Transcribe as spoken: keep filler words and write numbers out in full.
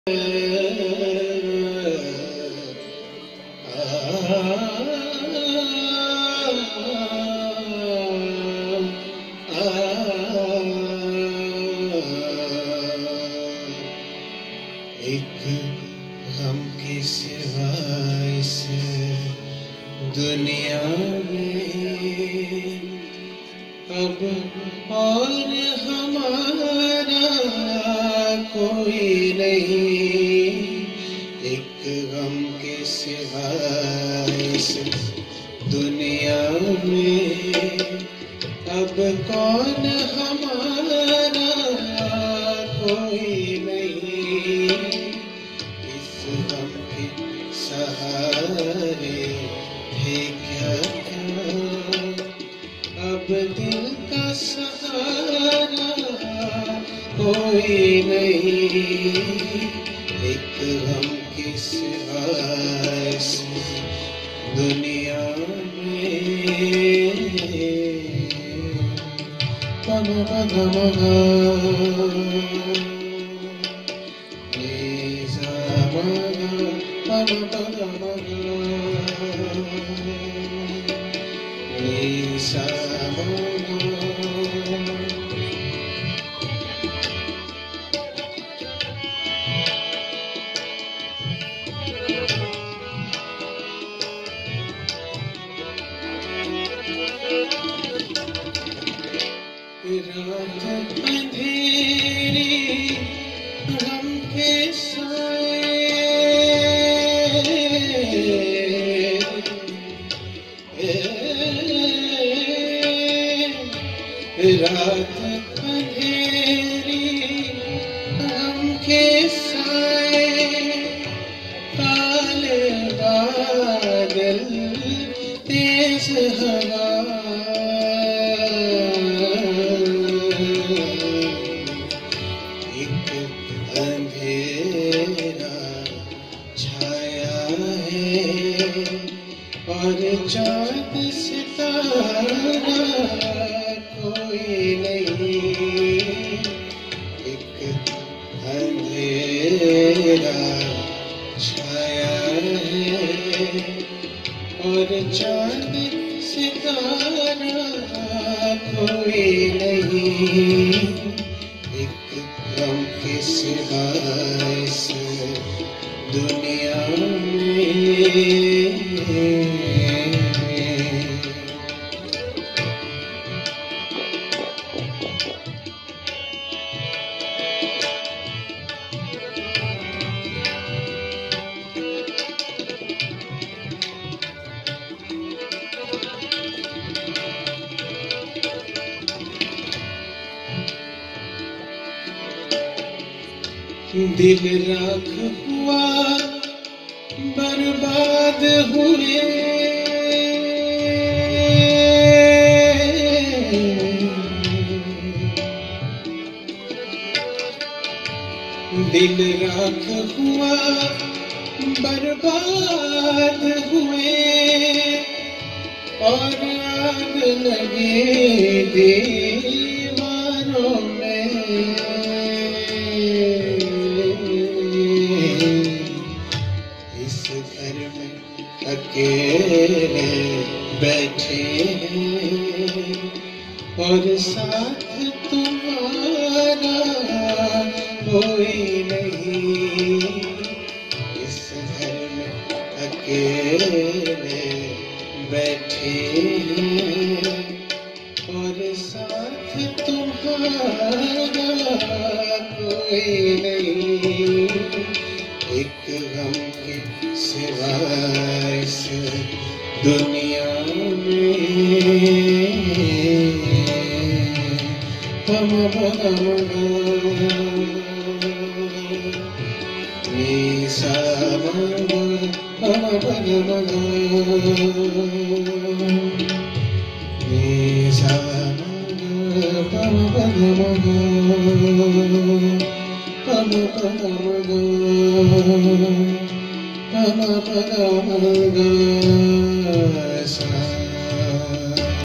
एक हम के सिवा इस दुनिया में अब और हमारा कोई नहीं। एक हम के सिवा इस दुनिया में अब कौन हमारा कोई नहीं। इस गम के सहारे है क्या क्या अब दिल का सहारा कोई नहीं। एक गम के सिवा इस दुनिया में पग पग मगा पग पग मगा सा रात अंधेरी गम के साए रात अंधेरी गम के साए काले बादल तेज हवा अंधेरा छाया है और चाँद सितारा कोई नहीं। एक अंधेरा छाया है और चाँद सितारा कोई नहीं। एक गम के सिवा इस दुनिया में दिल राख हुआ बर्बाद हुए दिल राख हुआ बर्बाद हुए और आग लगे दीवारों में। घर में अकेले बैठे हैं और साथ तुम्हारा कोई नहीं। इस घर में अकेले बैठे हैं और साथ तुम्हारा कोई नहीं। एक गम के सिवा इस दुनिया में पम पग मगा सा मगा पम पग मगा सा मगा पम पग मगा पम पग मगा पम पग मगा सा